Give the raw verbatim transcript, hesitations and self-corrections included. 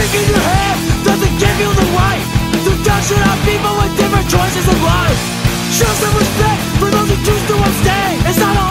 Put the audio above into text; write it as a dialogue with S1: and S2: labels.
S1: in your hand doesn't give you the right to judge out people with different choices in life. Show some respect for those who choose to abstain. It's not all